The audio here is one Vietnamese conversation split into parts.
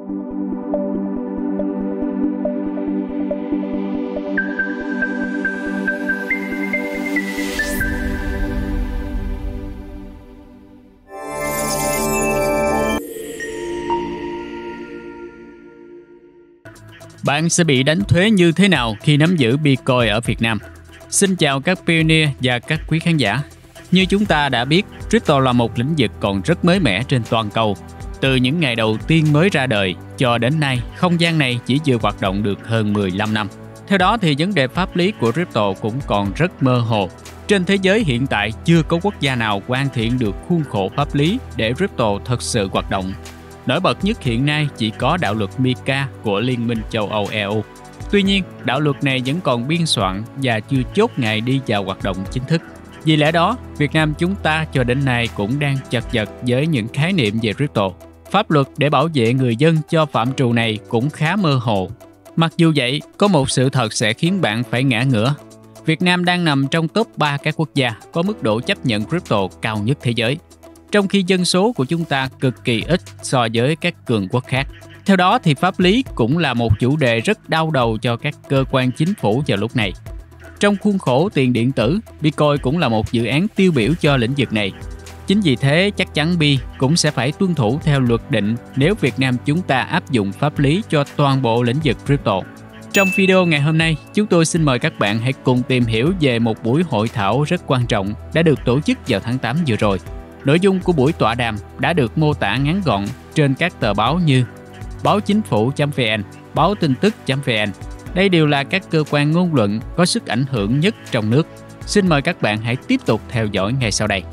Bạn sẽ bị đánh thuế như thế nào khi nắm giữ Bitcoin ở Việt Nam? Xin chào các pioneer và các quý khán giả. Như chúng ta đã biết, crypto là một lĩnh vực còn rất mới mẻ trên toàn cầu. Từ những ngày đầu tiên mới ra đời cho đến nay, không gian này chỉ vừa hoạt động được hơn 15 năm. Theo đó thì vấn đề pháp lý của crypto cũng còn rất mơ hồ. Trên thế giới hiện tại chưa có quốc gia nào hoàn thiện được khuôn khổ pháp lý để crypto thật sự hoạt động. Nổi bật nhất hiện nay chỉ có đạo luật MiCA của Liên minh châu Âu EU. Tuy nhiên, đạo luật này vẫn còn biên soạn và chưa chốt ngày đi vào hoạt động chính thức. Vì lẽ đó, Việt Nam chúng ta cho đến nay cũng đang chật vật với những khái niệm về crypto. Pháp luật để bảo vệ người dân cho phạm trù này cũng khá mơ hồ. Mặc dù vậy, có một sự thật sẽ khiến bạn phải ngã ngửa. Việt Nam đang nằm trong top 3 các quốc gia có mức độ chấp nhận crypto cao nhất thế giới, trong khi dân số của chúng ta cực kỳ ít so với các cường quốc khác. Theo đó thì pháp lý cũng là một chủ đề rất đau đầu cho các cơ quan chính phủ vào lúc này. Trong khuôn khổ tiền điện tử, Bitcoin cũng là một dự án tiêu biểu cho lĩnh vực này. Chính vì thế chắc chắn Bi cũng sẽ phải tuân thủ theo luật định nếu Việt Nam chúng ta áp dụng pháp lý cho toàn bộ lĩnh vực crypto. Trong video ngày hôm nay, chúng tôi xin mời các bạn hãy cùng tìm hiểu về một buổi hội thảo rất quan trọng đã được tổ chức vào tháng 8 vừa rồi. Nội dung của buổi tọa đàm đã được mô tả ngắn gọn trên các tờ báo như báo chính phủ.vn, báo tin tức.vn. Đây đều là các cơ quan ngôn luận có sức ảnh hưởng nhất trong nước. Xin mời các bạn hãy tiếp tục theo dõi ngay sau đây.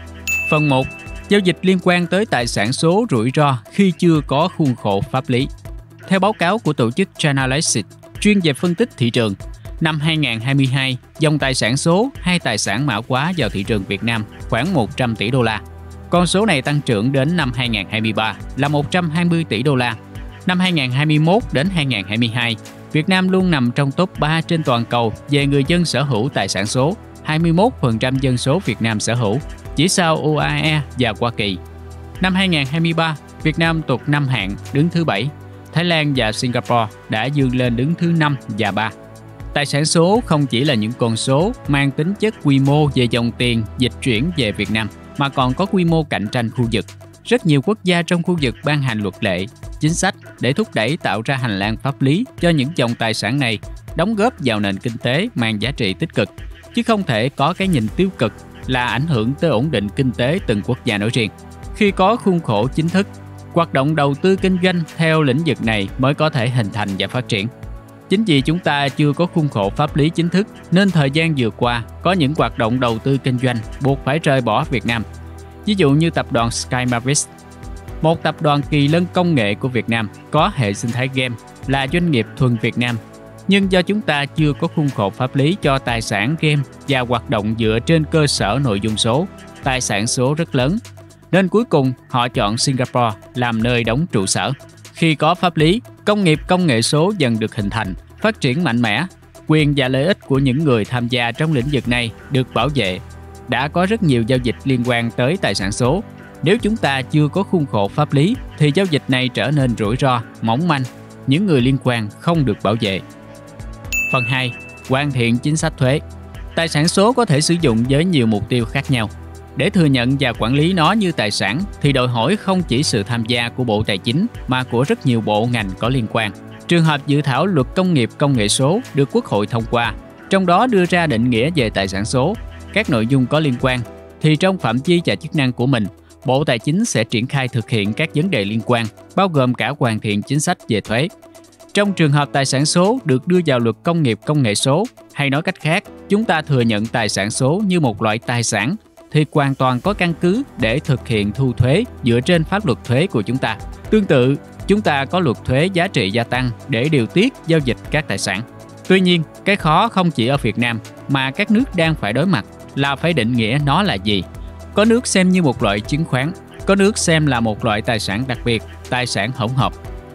Phần 1. Giao dịch liên quan tới tài sản số rủi ro khi chưa có khuôn khổ pháp lý. Theo báo cáo của tổ chức Chainalysis, chuyên về phân tích thị trường, năm 2022, dòng tài sản số hay tài sản mã hóa vào thị trường Việt Nam khoảng 100 tỷ đô la. Con số này tăng trưởng đến năm 2023 là 120 tỷ đô la. Năm 2021 đến 2022, Việt Nam luôn nằm trong top 3 trên toàn cầu về người dân sở hữu tài sản số, 21% dân số Việt Nam sở hữu, chỉ sau UAE và Hoa Kỳ. Năm 2023, Việt Nam tụt 5 hạng, đứng thứ 7. Thái Lan và Singapore đã vươn lên đứng thứ 5 và 3. Tài sản số không chỉ là những con số mang tính chất quy mô về dòng tiền dịch chuyển về Việt Nam, mà còn có quy mô cạnh tranh khu vực. Rất nhiều quốc gia trong khu vực ban hành luật lệ, chính sách để thúc đẩy tạo ra hành lang pháp lý cho những dòng tài sản này đóng góp vào nền kinh tế mang giá trị tích cực, chứ không thể có cái nhìn tiêu cực là ảnh hưởng tới ổn định kinh tế từng quốc gia nói riêng. Khi có khuôn khổ chính thức, hoạt động đầu tư kinh doanh theo lĩnh vực này mới có thể hình thành và phát triển. Chính vì chúng ta chưa có khuôn khổ pháp lý chính thức nên thời gian vừa qua có những hoạt động đầu tư kinh doanh buộc phải rời bỏ Việt Nam. Ví dụ như tập đoàn Sky Mavis, một tập đoàn kỳ lân công nghệ của Việt Nam có hệ sinh thái game, là doanh nghiệp thuần Việt Nam. Nhưng do chúng ta chưa có khuôn khổ pháp lý cho tài sản game và hoạt động dựa trên cơ sở nội dung số, tài sản số rất lớn, nên cuối cùng họ chọn Singapore làm nơi đóng trụ sở. Khi có pháp lý, công nghiệp công nghệ số dần được hình thành, phát triển mạnh mẽ, quyền và lợi ích của những người tham gia trong lĩnh vực này được bảo vệ. Đã có rất nhiều giao dịch liên quan tới tài sản số. Nếu chúng ta chưa có khuôn khổ pháp lý thì giao dịch này trở nên rủi ro, mỏng manh, những người liên quan không được bảo vệ. Phần 2. Hoàn thiện chính sách thuế. Tài sản số có thể sử dụng với nhiều mục tiêu khác nhau. Để thừa nhận và quản lý nó như tài sản thì đòi hỏi không chỉ sự tham gia của Bộ Tài chính mà của rất nhiều bộ ngành có liên quan. Trường hợp dự thảo luật công nghiệp công nghệ số được Quốc hội thông qua, trong đó đưa ra định nghĩa về tài sản số, các nội dung có liên quan, thì trong phạm vi và chức năng của mình, Bộ Tài chính sẽ triển khai thực hiện các vấn đề liên quan, bao gồm cả hoàn thiện chính sách về thuế. Trong trường hợp tài sản số được đưa vào luật công nghiệp công nghệ số, hay nói cách khác, chúng ta thừa nhận tài sản số như một loại tài sản, thì hoàn toàn có căn cứ để thực hiện thu thuế dựa trên pháp luật thuế của chúng ta. Tương tự, chúng ta có luật thuế giá trị gia tăng để điều tiết giao dịch các tài sản. Tuy nhiên, cái khó không chỉ ở Việt Nam mà các nước đang phải đối mặt là phải định nghĩa nó là gì. Có nước xem như một loại chứng khoán, có nước xem là một loại tài sản đặc biệt, tài sản hỗn hợp.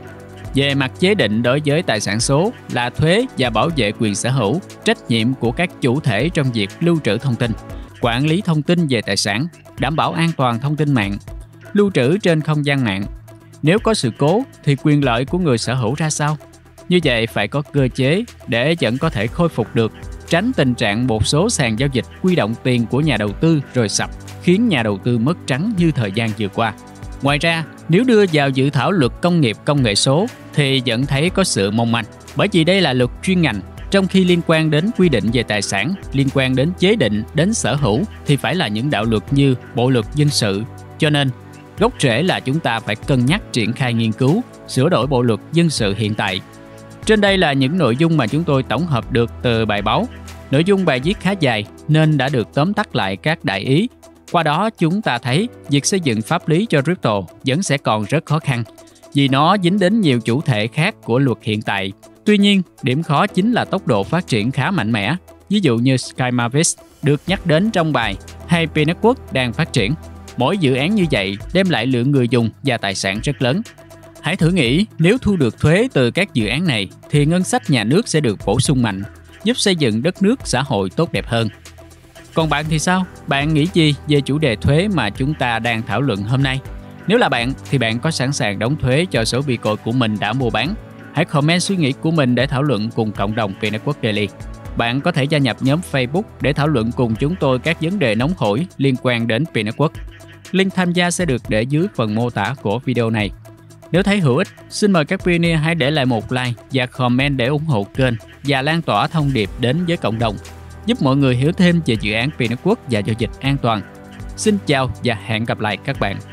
Về mặt chế định đối với tài sản số là thuế và bảo vệ quyền sở hữu, trách nhiệm của các chủ thể trong việc lưu trữ thông tin, quản lý thông tin về tài sản, đảm bảo an toàn thông tin mạng, lưu trữ trên không gian mạng. Nếu có sự cố thì quyền lợi của người sở hữu ra sao? Như vậy phải có cơ chế để vẫn có thể khôi phục được, tránh tình trạng một số sàn giao dịch quy động tiền của nhà đầu tư rồi sập, khiến nhà đầu tư mất trắng như thời gian vừa qua. Ngoài ra, nếu đưa vào dự thảo luật công nghiệp công nghệ số thì vẫn thấy có sự mong manh, bởi vì đây là luật chuyên ngành, trong khi liên quan đến quy định về tài sản, liên quan đến chế định, đến sở hữu thì phải là những đạo luật như Bộ luật dân sự. Cho nên, gốc rễ là chúng ta phải cân nhắc triển khai nghiên cứu, sửa đổi Bộ luật dân sự hiện tại. Trên đây là những nội dung mà chúng tôi tổng hợp được từ bài báo. Nội dung bài viết khá dài nên đã được tóm tắt lại các đại ý. Qua đó chúng ta thấy việc xây dựng pháp lý cho crypto vẫn sẽ còn rất khó khăn, vì nó dính đến nhiều chủ thể khác của luật hiện tại. Tuy nhiên, điểm khó chính là tốc độ phát triển khá mạnh mẽ. Ví dụ như Sky Mavis được nhắc đến trong bài, hay P-Network đang phát triển. Mỗi dự án như vậy đem lại lượng người dùng và tài sản rất lớn. Hãy thử nghĩ nếu thu được thuế từ các dự án này thì ngân sách nhà nước sẽ được bổ sung mạnh, giúp xây dựng đất nước xã hội tốt đẹp hơn. Còn bạn thì sao? Bạn nghĩ gì về chủ đề thuế mà chúng ta đang thảo luận hôm nay? Nếu là bạn thì bạn có sẵn sàng đóng thuế cho số Bitcoin của mình đã mua bán? Hãy comment suy nghĩ của mình để thảo luận cùng cộng đồng P-Network Daily. Bạn có thể gia nhập nhóm Facebook để thảo luận cùng chúng tôi các vấn đề nóng hổi liên quan đến P-Network. Link tham gia sẽ được để dưới phần mô tả của video này. Nếu thấy hữu ích, xin mời các pioneer hãy để lại một like và comment để ủng hộ kênh và lan tỏa thông điệp đến với cộng đồng, giúp mọi người hiểu thêm về dự án P-Network và giao dịch an toàn. Xin chào và hẹn gặp lại các bạn.